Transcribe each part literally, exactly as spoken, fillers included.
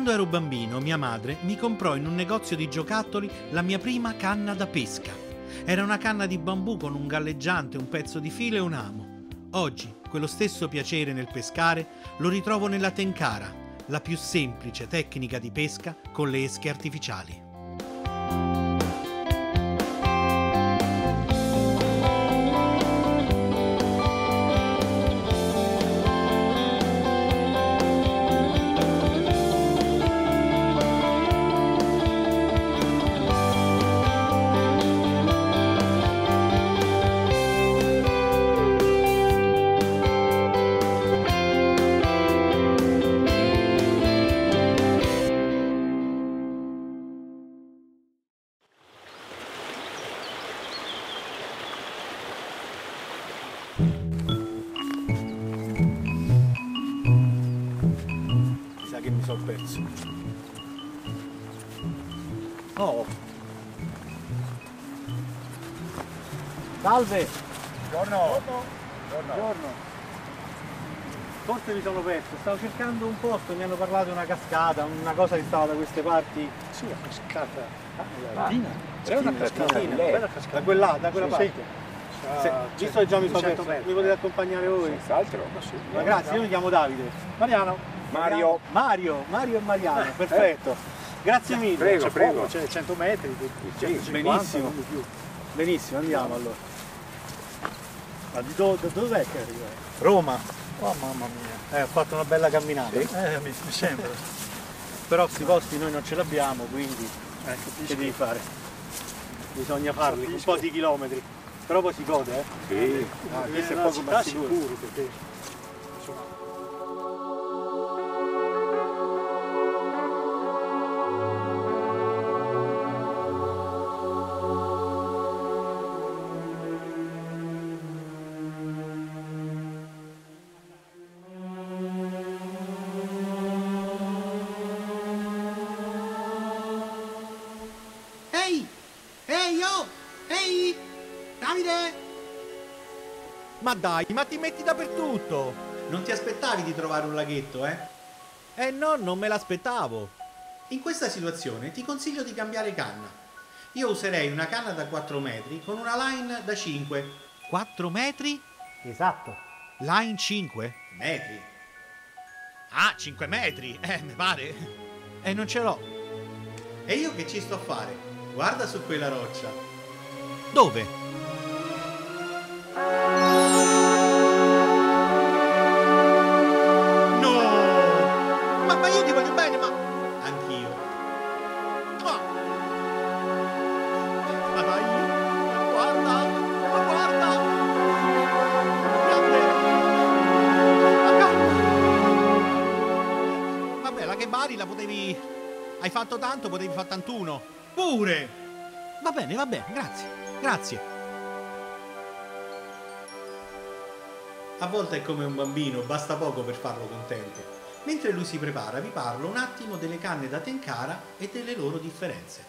Quando ero bambino, mia madre mi comprò in un negozio di giocattoli la mia prima canna da pesca. Era una canna di bambù con un galleggiante, un pezzo di filo e un amo. Oggi, quello stesso piacere nel pescare lo ritrovo nella tenkara, la più semplice tecnica di pesca con le esche artificiali. Che mi sono perso. Oh! Salve! Buongiorno! Buongiorno! Buongiorno! Forse mi sono perso, stavo cercando un posto, mi hanno parlato di una cascata, una cosa che stava da queste parti. Sì, la cascata. Ah, Ah, è una cascata, Cascatina, bella cascata. da quella, da quella Sì, parte. sì. Se, Ah, visto che già mi sono duecento perso, metri. mi potete accompagnare voi? Senz'altro. Ma sì. Ma grazie, io mi chiamo Davide. Mariano? Mario. Mario, Mario e Mariano, perfetto. Grazie mille. Prego, C'è prego. poco, c'è cento metri, centocinquanta, benissimo. non di più. Benissimo, andiamo allora. Ma di do, da dov'è che arriva? Roma. Oh mamma mia. Eh, ho fatto una bella camminata. Sì. Eh, mi, mi sembra. Però questi posti noi non ce l'abbiamo, quindi eh, che devi fare? Bisogna farli, un po' di chilometri. Però poi si gode, eh? Sì. Ah, Ah, questo è è poco città ma sicuro. sicuro perché insomma. Ehi! Ehi, oh! Ehi! Davide! Ma dai, ma ti metti dappertutto! Non ti aspettavi di trovare un laghetto, eh? Eh no, non me l'aspettavo. In questa situazione ti consiglio di cambiare canna. Io userei una canna da quattro metri con una line da cinque. quattro metri? Esatto. Line cinque? Metri. Ah, cinque metri, eh, mi pare. E non ce l'ho. E io che ci sto a fare? Guarda su quella roccia. Dove? No! Ma, ma io ti voglio bene, ma... Anch'io. Ma... Ma dai, ma guarda, ma guarda! Grande! Ma calma! Vabbè, la che bari la potevi... Hai fatto tanto, potevi fare tantuno. Pure! Va bene, va bene, grazie, grazie. A volte è come un bambino, basta poco per farlo contento. Mentre lui si prepara, vi parlo un attimo delle canne da tenkara e delle loro differenze.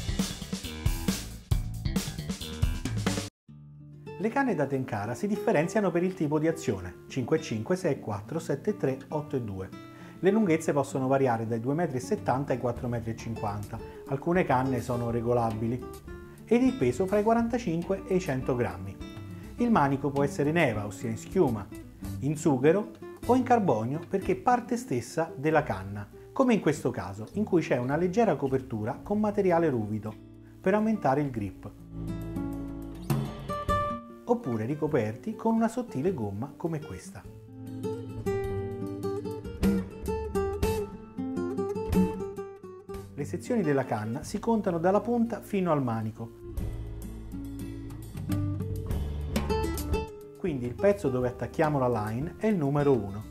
Le canne da tenkara si differenziano per il tipo di azione, cinque e cinque, sei e quattro, sette e tre, otto e due. Le lunghezze possono variare dai due virgola settanta metri ai quattro virgola cinquanta metri, alcune canne sono regolabili, ed il peso fra i quarantacinque e i cento grammi. Il manico può essere in eva, ossia in schiuma, in sughero o in carbonio perché parte stessa della canna, come in questo caso, in cui c'è una leggera copertura con materiale ruvido per aumentare il grip, oppure ricoperti con una sottile gomma come questa. Le sezioni della canna si contano dalla punta fino al manico. Quindi il pezzo dove attacchiamo la line è il numero uno.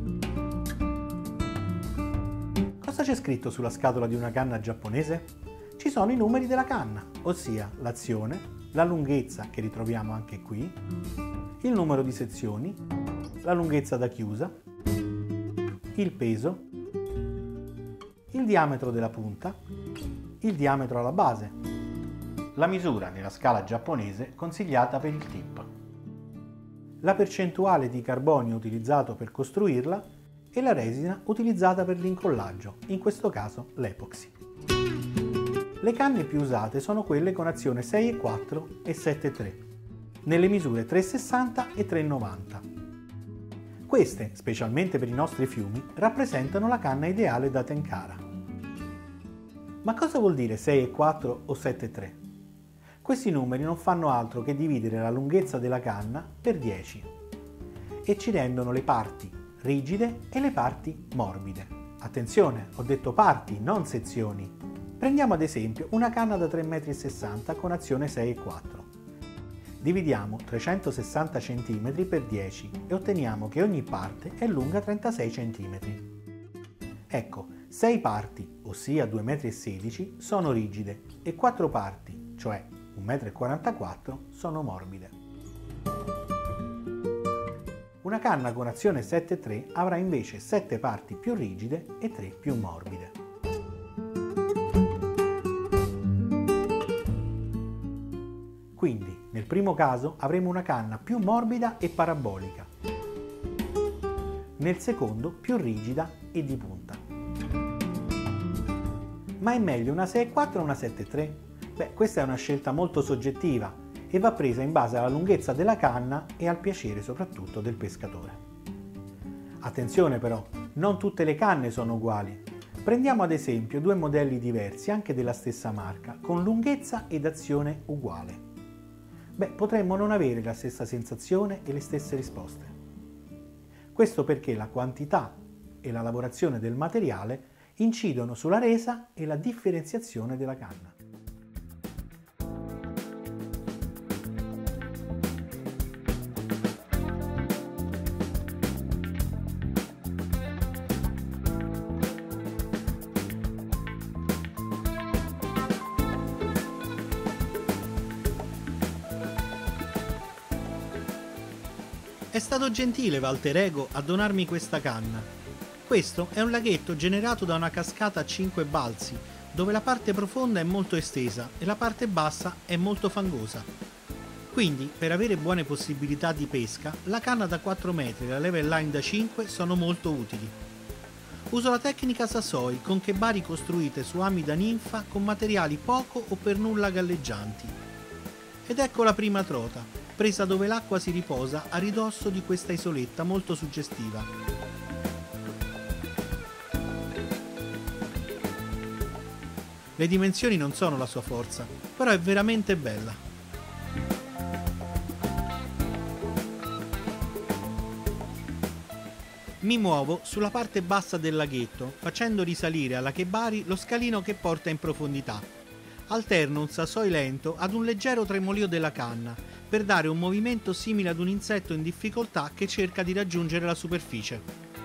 Cosa c'è scritto sulla scatola di una canna giapponese? Ci sono i numeri della canna, ossia l'azione, la lunghezza che ritroviamo anche qui, il numero di sezioni, la lunghezza da chiusa, il peso, il diametro della punta, il diametro alla base, la misura nella scala giapponese consigliata per il tip, la percentuale di carbonio utilizzato per costruirla e la resina utilizzata per l'incollaggio, in questo caso l'epoxy. Le canne più usate sono quelle con azione sei virgola quattro e sette virgola tre, nelle misure tre virgola sessanta e tre virgola novanta. Queste, specialmente per i nostri fiumi, rappresentano la canna ideale da Tenkara. Ma cosa vuol dire sei virgola quattro o sette virgola tre? Questi numeri non fanno altro che dividere la lunghezza della canna per dieci e ci rendono le parti rigide e le parti morbide. Attenzione, ho detto parti, non sezioni. Prendiamo ad esempio una canna da tre virgola sessanta metri con azione sei virgola quattro. Dividiamo trecentosessanta centimetri per dieci e otteniamo che ogni parte è lunga trentasei centimetri. Ecco, sei parti, ossia due virgola sedici metri, sono rigide e quattro parti, cioè uno virgola quarantaquattro metri, sono morbide. Una canna con azione sette virgola tre avrà invece sette parti più rigide e tre più morbide. Quindi, nel primo caso avremo una canna più morbida e parabolica, nel secondo più rigida e di punta. Ma è meglio una sei virgola quattro o una sette virgola tre? Beh, questa è una scelta molto soggettiva e va presa in base alla lunghezza della canna e al piacere soprattutto del pescatore. Attenzione però, non tutte le canne sono uguali. Prendiamo ad esempio due modelli diversi, anche della stessa marca, con lunghezza ed azione uguale. Beh, potremmo non avere la stessa sensazione e le stesse risposte. Questo perché la quantità e la lavorazione del materiale incidono sulla resa e la differenziazione della canna. È stato gentile Walter Ego a donarmi questa canna. Questo è un laghetto generato da una cascata a cinque balzi, dove la parte profonda è molto estesa e la parte bassa è molto fangosa. Quindi, per avere buone possibilità di pesca, la canna da quattro metri e la level line da cinque sono molto utili. Uso la tecnica Sasoi con chebari costruite su ami da ninfa con materiali poco o per nulla galleggianti. Ed ecco la prima trota, presa dove l'acqua si riposa a ridosso di questa isoletta molto suggestiva. Le dimensioni non sono la sua forza, però è veramente bella. Mi muovo sulla parte bassa del laghetto, facendo risalire alla Chebari lo scalino che porta in profondità. Alterno un sasoi lento ad un leggero tremolio della canna, per dare un movimento simile ad un insetto in difficoltà che cerca di raggiungere la superficie.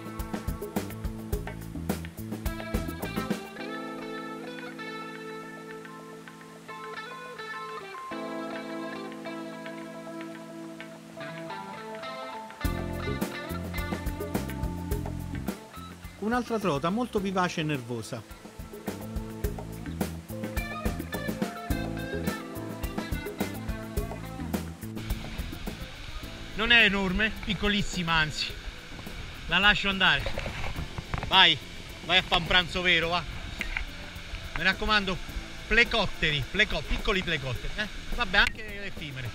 Un'altra trota molto vivace e nervosa. Non è enorme, piccolissima anzi. La lascio andare. Vai, vai a fare un pranzo vero, va. Mi raccomando, plecotteri, pleco, piccoli plecotteri, eh? Vabbè, anche effimeri.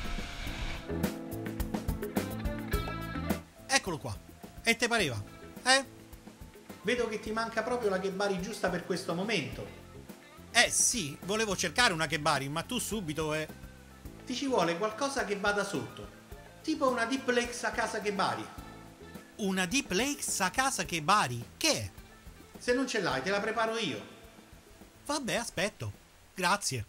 Eccolo qua. E te pareva? Eh? Vedo che ti manca proprio la Chebari giusta per questo momento. Eh sì, volevo cercare una Chebari, ma tu subito eh. Ti ci vuole qualcosa che vada sotto. Tipo una Deep Lakes a casa Chebari. Una Deep Lakes a casa Chebari? Che è? Se non ce l'hai te la preparo io. Vabbè, aspetto. Grazie.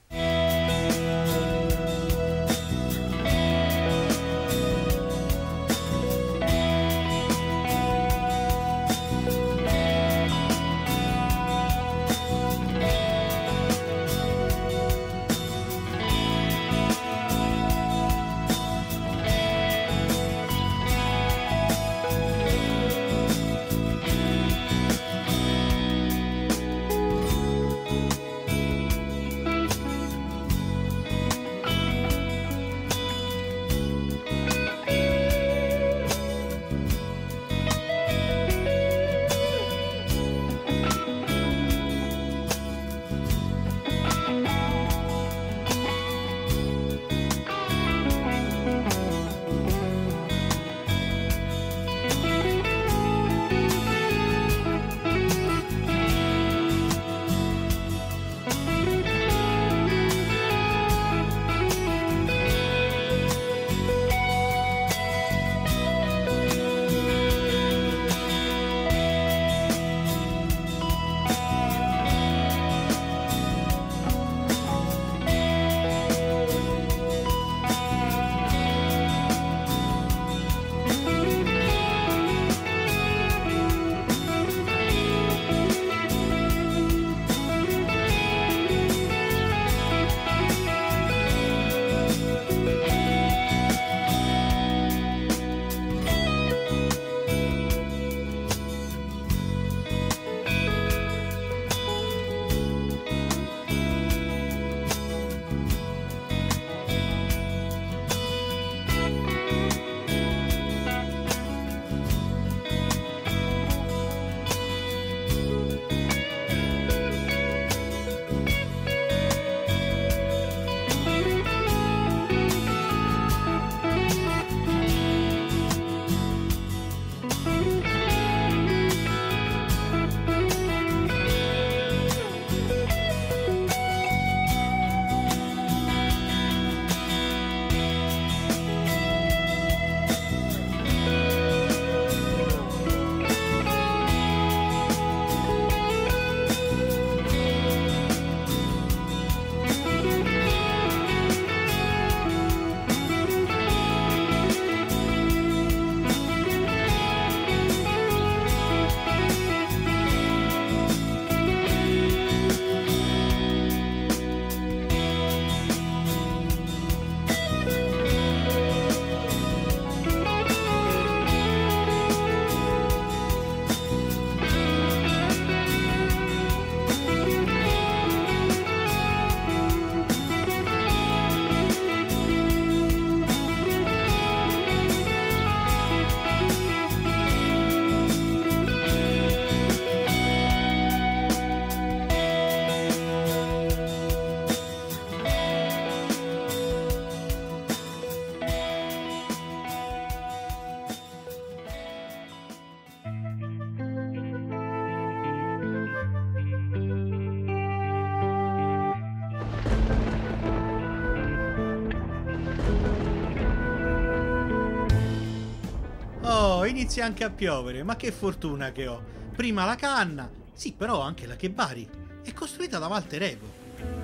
inizia anche a piovere, ma che fortuna che ho. Prima la canna, sì, però anche la Kebari, è costruita da Walter Eco.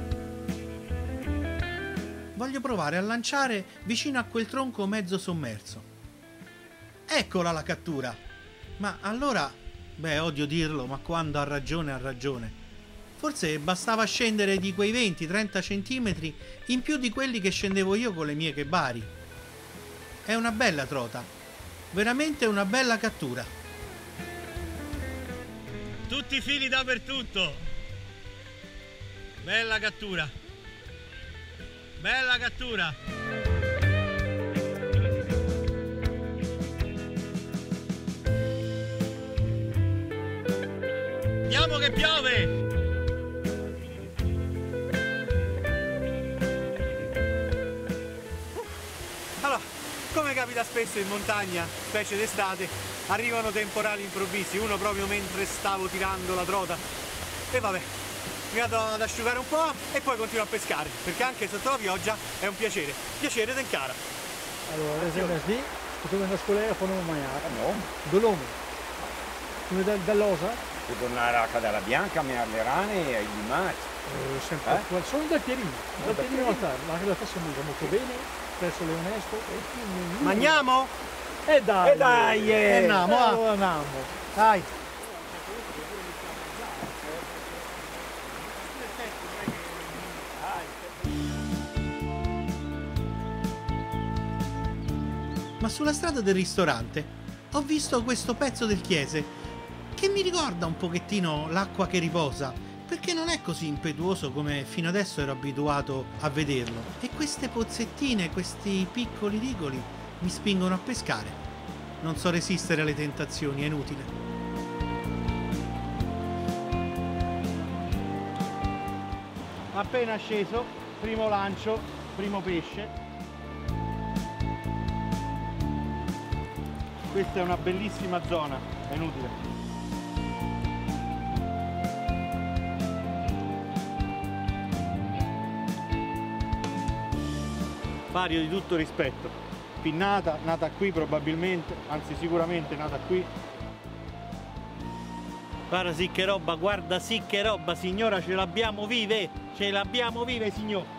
Voglio provare a lanciare vicino a quel tronco mezzo sommerso. Eccola la cattura! Ma allora, beh, odio dirlo, ma quando ha ragione ha ragione. Forse bastava scendere di quei venti trenta centimetri in più di quelli che scendevo io con le mie Kebari. È una bella trota, veramente una bella cattura. Tutti i fili dappertutto. Bella cattura. Bella cattura. Andiamo che piove. Allora, come capita spesso in montagna, specie d'estate, arrivano temporali improvvisi, uno proprio mentre stavo tirando la trota. E vabbè, mi vado ad asciugare un po' e poi continuo a pescare, perché anche sotto la pioggia è un piacere. Piacere d'encara. Allora, le venerdì, potete andare a scuola con un maiale. No. Dove? Come da, dall'Osa? Devo tornare a Cadella Bianca, a mare le rane e ai limati. Eh, sempre. Eh? Qual, sono dal Pierino. Dal Pierino alta, ma la faccio molto bene, presso Leonesto. E quindi... Mangiamo? E dai! E dai! E andiamo, allora andiamo. Dai! Ma sulla strada del ristorante ho visto questo pezzo del Chiese che mi ricorda un pochettino l'acqua che riposa, perché non è così impetuoso come fino adesso ero abituato a vederlo, e queste pozzettine, questi piccoli rigoli mi spingono a pescare. Non so resistere alle tentazioni, è inutile. Appena sceso, primo lancio, primo pesce. Questa è una bellissima zona, è inutile. Vario di tutto rispetto, pinnata, nata qui probabilmente, anzi sicuramente nata qui. Guarda sì che roba, guarda sì che roba signora, ce l'abbiamo vive, ce l'abbiamo vive signor.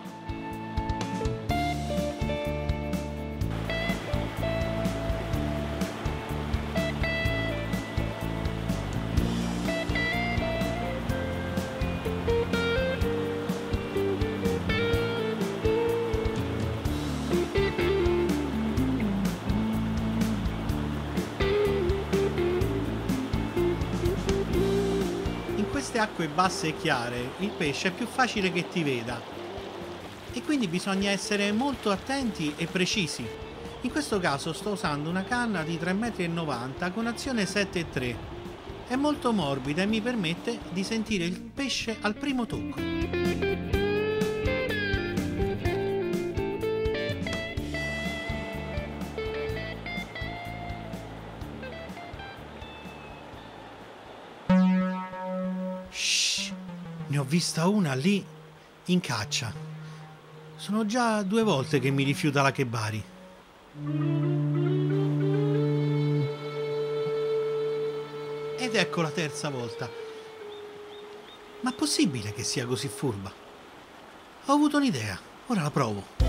In queste acque basse e chiare il pesce è più facile che ti veda e quindi bisogna essere molto attenti e precisi. In questo caso sto usando una canna di tre virgola novanta metri con azione sette virgola tre. È molto morbida e mi permette di sentire il pesce al primo tocco. Ne ho vista una lì in caccia. Sono già due volte che mi rifiuta la Kebari. Ed ecco la terza volta. Ma possibile che sia così furba? Ho avuto un'idea, ora la provo.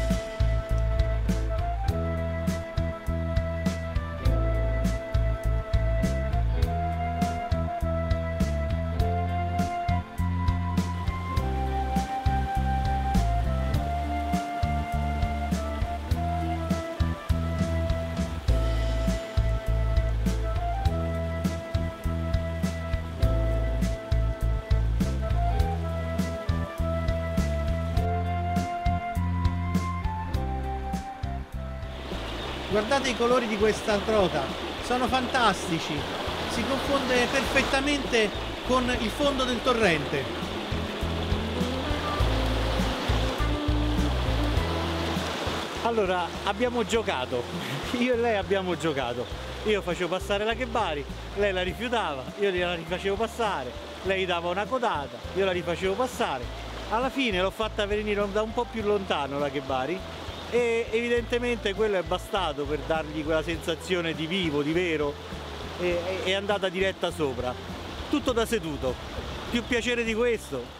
Guardate i colori di questa trota, sono fantastici, si confonde perfettamente con il fondo del torrente. Allora, abbiamo giocato, io e lei abbiamo giocato, io facevo passare la Kebari, lei la rifiutava, io la rifacevo passare, lei dava una codata, io la rifacevo passare, alla fine l'ho fatta venire da un po' più lontano la Kebari e evidentemente quello è bastato per dargli quella sensazione di vivo, di vero, e è andata diretta sopra. Tutto da seduto. Più piacere di questo.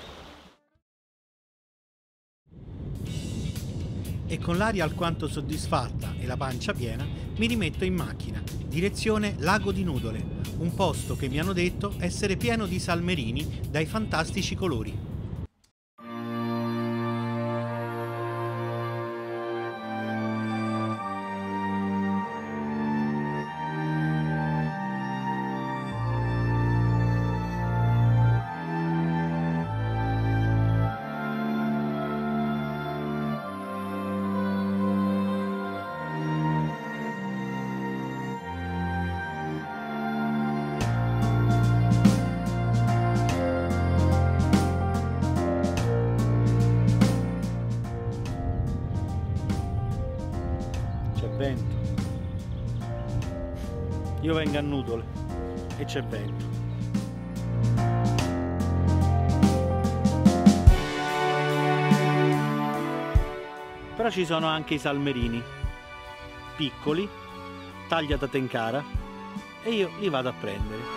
E con l'aria alquanto soddisfatta e la pancia piena mi rimetto in macchina, direzione Lago di Nudole, un posto che mi hanno detto essere pieno di salmerini dai fantastici colori. Vento. Io vengo a Nudole e c'è vento. Però ci sono anche i salmerini piccoli, taglia da Tencara, e io li vado a prendere.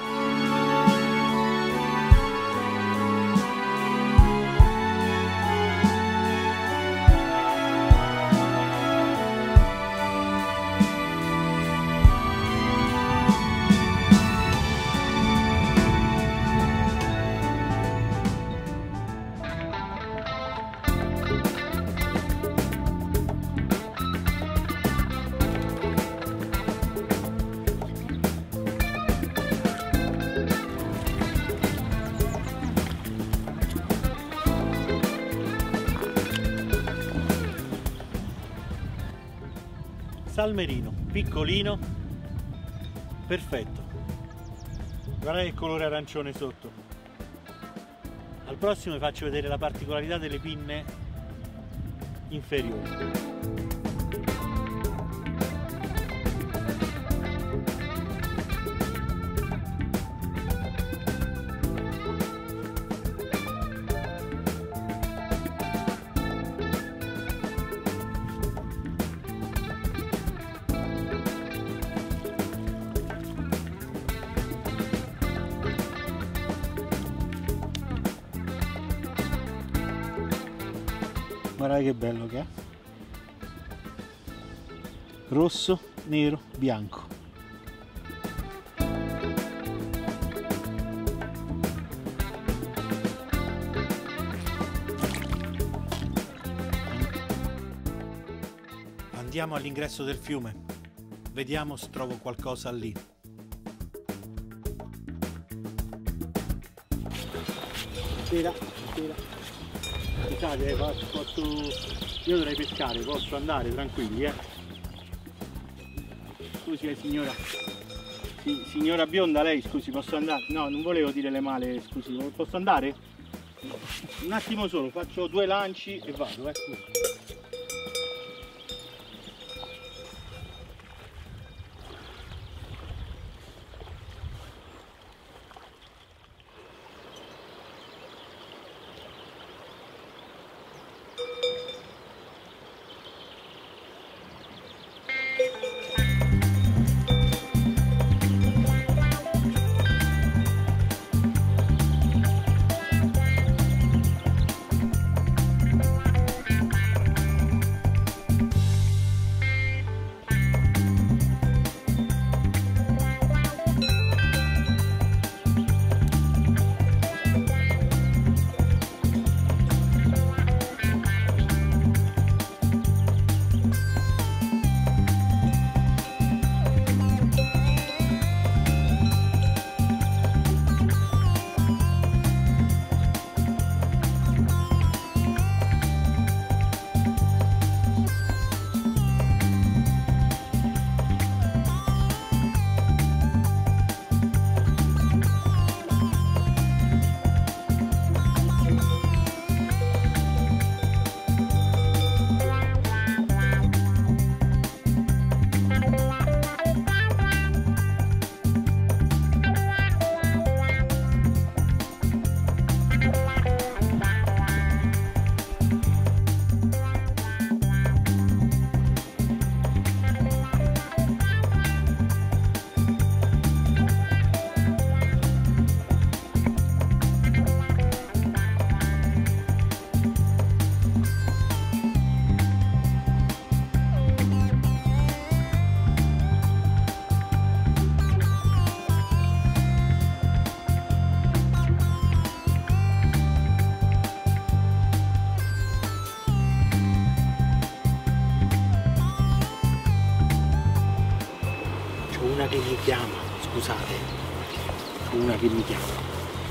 Salmerino, piccolino, perfetto. Guardate che colore arancione sotto. Al prossimo vi faccio vedere la particolarità delle pinne inferiori. Guardate che bello che è. Rosso, nero, bianco. Andiamo all'ingresso del fiume. Vediamo se trovo qualcosa lì. Tira, tira. Scusate, posso... io dovrei pescare, posso andare tranquilli, eh? Scusi, eh, signora. Sì, signora bionda, lei, scusi, posso andare? No, non volevo dire le male, scusi, posso andare? Un attimo solo, faccio due lanci e vado, eh, scusi. una che mi chiama, scusate, una che mi chiama.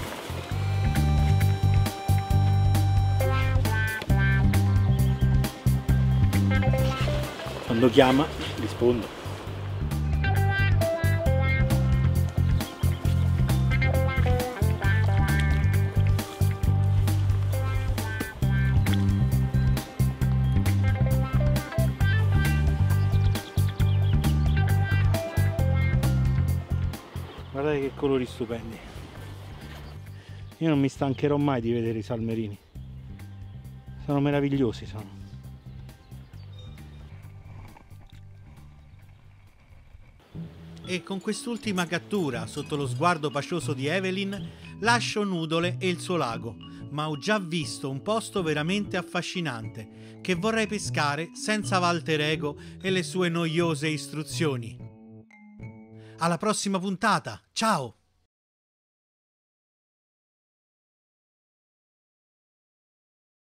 Quando chiama rispondo. Guardate che colori stupendi. Io non mi stancherò mai di vedere i salmerini. Sono meravigliosi, sono. E con quest'ultima cattura, sotto lo sguardo pacioso di Evelyn, lascio Nudole e il suo lago, ma ho già visto un posto veramente affascinante che vorrei pescare senza Walter Ego e le sue noiose istruzioni. Alla prossima puntata, ciao!